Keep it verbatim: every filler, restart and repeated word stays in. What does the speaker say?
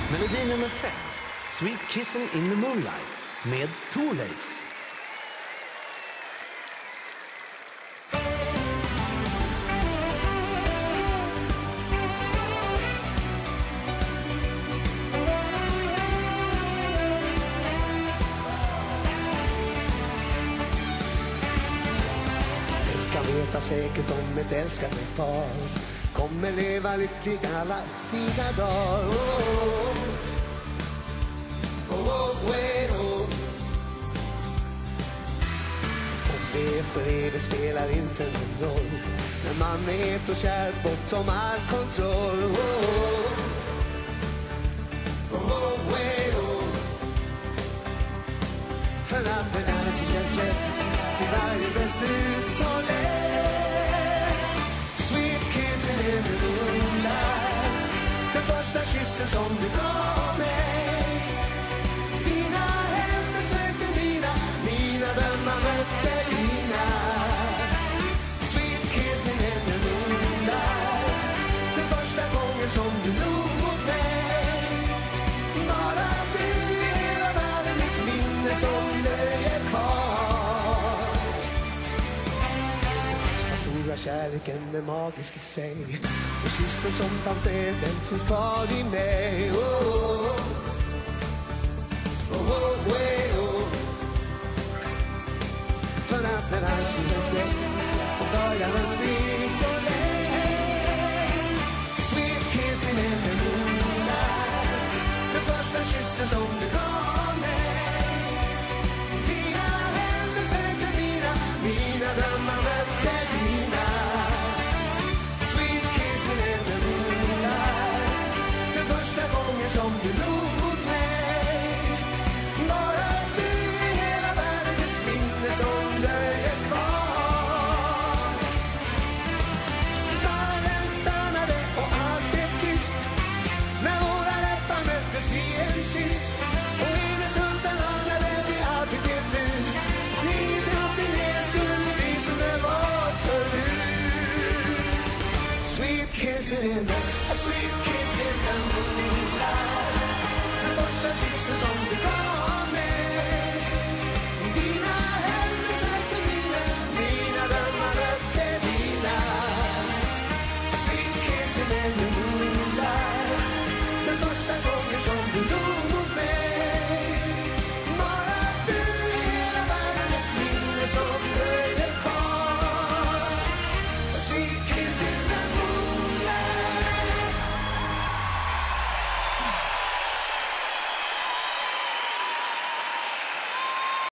Melodi nummer fem. Sweet Kissin in the Moonlight med Thorleifs. Veta säkert om ett älskande par kommer leva lycklig alla sina dagar. Oh, oh, oh, oh, oh. Om det för evigt spelar inte någon roll, när man är het och kär bortom all kontroll. Oh, oh, oh, oh. För att det här känns rätt i varje beslut så lätt. Sweet kissing in the moonlight, den första kyssen som du gav mig. Dina händer sökte mina, mina drömmar mötte dina. Sweet kissing in the moonlight, den första gången som du log mot mig. Bara du i hela världen, mitt minne som dröjer kvar. Stora kärleken är magisk i sig, och kyssen som fann fred, den finns kvar i mig. Oh, oh, oh, oh, oh, oh. För att när allt känns rätt så börjar en tvist så lätt. Sweet kissing in the moonlight, den första kyssen som du gav mig. Dina händer sökte mina, mina drömmar mötte dina. Sweet kissing in the moonlight, den första gången som du log mot mig. Bara du i hela världen, ett minne som dröjer kvar. Världen stannade och allt är tyst när våra läppar möttes i en kyss. Och i den stunden anade vi aldrig det nu. Vi någonsin mer skulle bli som det var förut. Sweet kissing in the, a sweet kiss in the moonlight, den första kyssen som du gav mig. Dina händer sökte mina, mina drömmar mötte dina. Sweet kissing in the moonlight, den första gången som du log